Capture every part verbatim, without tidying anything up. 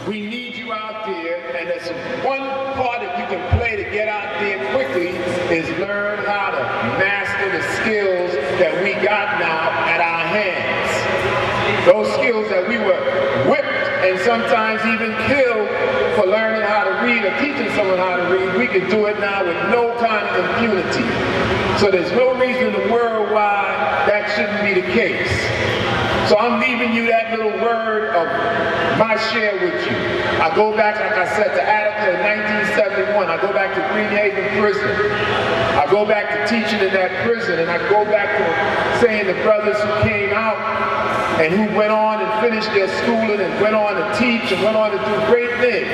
We need you out there, and that's one part that you can play to get out there quickly is learn how to master the skills that we got now at our hands. Those skills that we were whipped and sometimes even killed for learning how to read or teaching someone how to read, we can do it now with no kind of impunity. So there's no reason in the world why that shouldn't be the case. So I'm leaving you that little word of my share with you. I go back, like I said, to Attica in nineteen seventy-one. I go back to Greenhaven Prison. I go back to teaching in that prison, and I go back to saying the brothers who came out and who went on and finished their schooling and went on to teach and went on to do great things.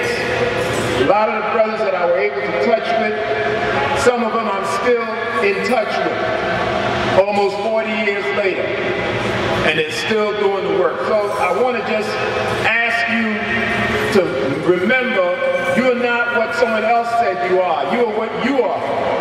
A lot of the brothers that I were able to touch with, some of them I'm still in touch with, almost forty years later. And they're still doing the work. So I want to just ask you to remember, you're not what someone else said you are. You are what you are.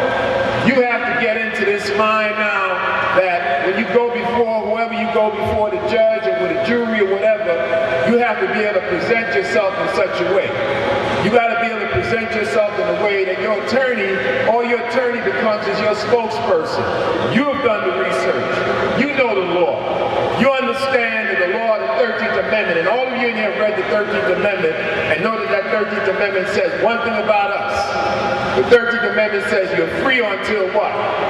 You have to get into this mind now that when you go before, whoever you go before, the judge or with a jury or whatever, you have to be able to present yourself in such a way. You got to be able to present yourself in a way that your attorney, or your attorney becomes as your spokesperson. You have done the research. You know the law. You understand that the law of the thirteenth Amendment, and all of you in here have read the thirteenth Amendment and know that that thirteenth Amendment says one thing about us. The thirteenth Amendment says you're free until what?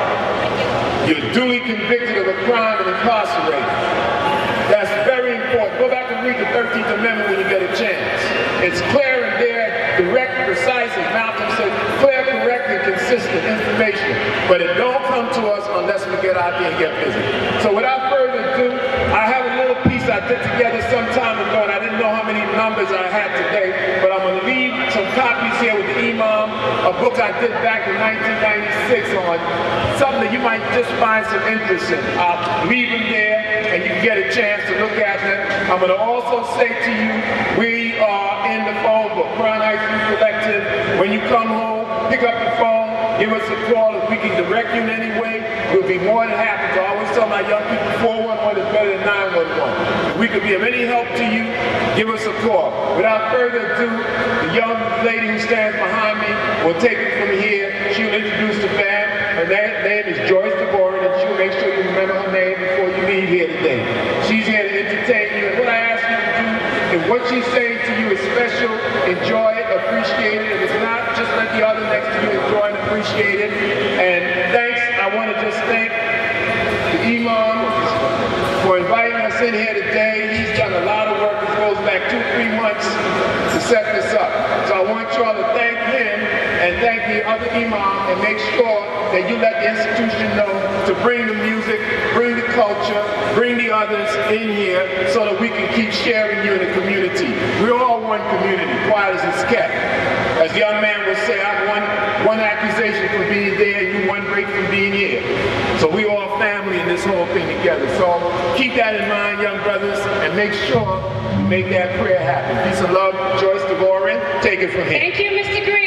You're duly convicted of a crime and incarcerated. That's very important. Go back and read the thirteenth Amendment when you get a chance. It's clear and there, direct, precise, as Malcolm said, clear, correct, and consistent information. But it don't come to us unless we get out there and get busy. So without further ado, I have a little piece I did together some time ago, and I didn't know how many numbers I had today, but I'm going to leave some copies here with the Imam, a book I did back in nineteen ninety-six on something that you might just find some interest in. I'll leave them there, and you get a chance to look at them. I'm going to also say to you, we are in the phone book, Crown Heights Youth Collective. When you come home, pick up the phone, give us a call. If we can direct you in any way, we'll be more than happy to. I always tell my young people, four one one is better than nine one one. If we could be of any help to you, give us a call. Without further ado, the young lady who stands behind me will take it from here. She'll introduce the band. Her name is Joyce DeBoren, and she'll make sure you remember her name before you leave here today. She's here to entertain you, and what I ask you to do, if what she's saying to you is special, enjoy it, appreciate it. If it's not, just let the other next to you enjoy and appreciate it. And thanks, I want to just thank the Imam for inviting us in here today. He's done a lot of work. It goes back two, three months to set this up. So I want you all to thank him and thank the other Imam, and make sure that you let the institution know to bring the music, bring the culture, bring the others in here so that we can keep sharing you in the community. We're all one community, quiet as it's kept. As the young man would say, I'm one, one accusation for being there, you one break from being here. So we all family in this whole thing together. So keep that in mind, young brothers, and make sure you make that prayer happen. Peace and love, Joyce DeBoren. Take it from here. Thank you, Mister Green.